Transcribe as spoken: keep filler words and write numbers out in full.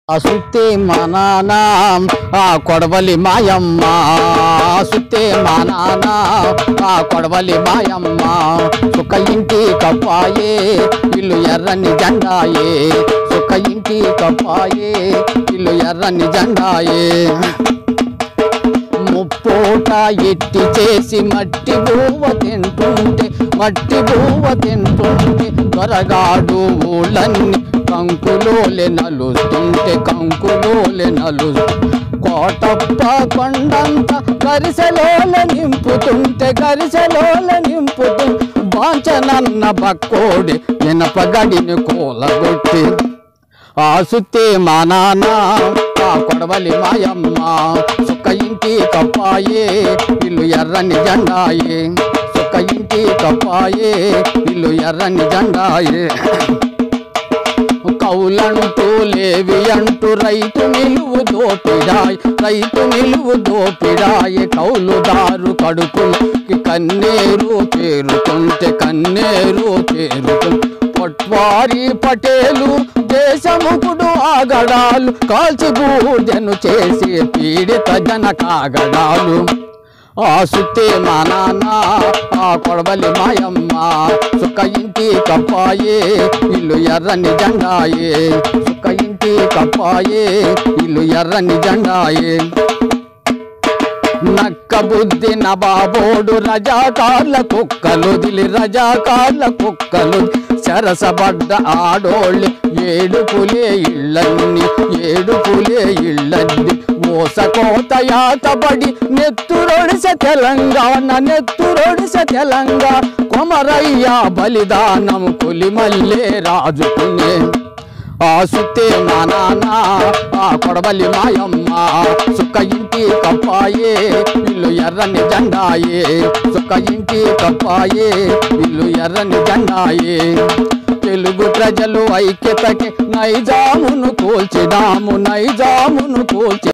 సుత్తే మా నాన్న ఆ కొడవలి మాయమ్మ సుత్తే మా నాన్న ఆ కొడవలి మాయమ్మ సుఖ ఇంటి కప్పాయే ఇల్లు ఎర్రని జెండాయే సుఖ ఇంటి కప్పాయే ఇల్లు ఎర్రని జెండాయే ముప్పోట ఎట్టి చేసి మట్టి బువ్వ తింటుంటే మట్టి బువ్వ తింటుంటే దొరగాడు ఊళ్ళన్ని కంకులోలే నలుస్తుంటే కంకులోలే నలుస్తు కోటప్ప కొండంత గరిసెలోల నింపుతుంటే గరిసెలోల నింపుతుంటే బాంచనన్న బక్కోడి ఇనపగడిని కూలగొట్టి ఆ సుత్తే మా నాన్న ఆ కొడవలి మాయమ్మ సుక్క ఇంటి కప్పాయే ఇల్లు ఎర్రని జెండాయే సుక్క ఇంటి కప్పాయే ఇల్లు ఎర్రని జెండాయే కౌలంటూ లేవి అంటూ రైతు నిలువు దోపిడాయ్ రైతు నిలువు దోపిడాయే కౌలుదారు కడుపులకి కన్నేరు చేరుతుంటే కన్నేరు చేరుతుంటే పట్వారి పటేలు దేశముకుడు ఆగడాలు కాల్చి బూర్జను చేసి పీడిత జన కాగడాలు ఆ సుత్తే మా నాన్న ఆ కొడవలి మాయమ్మ సుక్క ఇంటి కప్పాయే ఇల్లు ఎర్రని జెండాయే సుక్క ఇంటి కప్పాయే ఇల్లు ఎర్రని జెండాయే నక్క బుద్ధి నబాబోడు రజాకార్ల కుక్కలుదిలి రజాకార్ల కుక్కలు సరసబడ్డ ఆడోళ్ళు ఏడుపులే ఇళ్ళన్ని ఏడుపులే ఇళ్ళన్ని మోసకోత యాతబడి నెత్తురొడిస తెలంగాణ నెత్తురొడిస తెలంగాణ కొమరయ్య బలిదానం కొలిమల్లే రాజుకునే ఆ సుత్తే మా నాన్న ఆ కొడవలి మాయమ్మ సుక్క ఇంటి కప్పాయే ఇల్లు ఎర్రని జెండాయే సుక్క ఇంటి కప్పాయే ఇల్లు ఎర్రని జెండాయే తెలుగు ప్రజలు ఐక్యతకి నైజామును కూల్చినాము నైజామును కూల్చి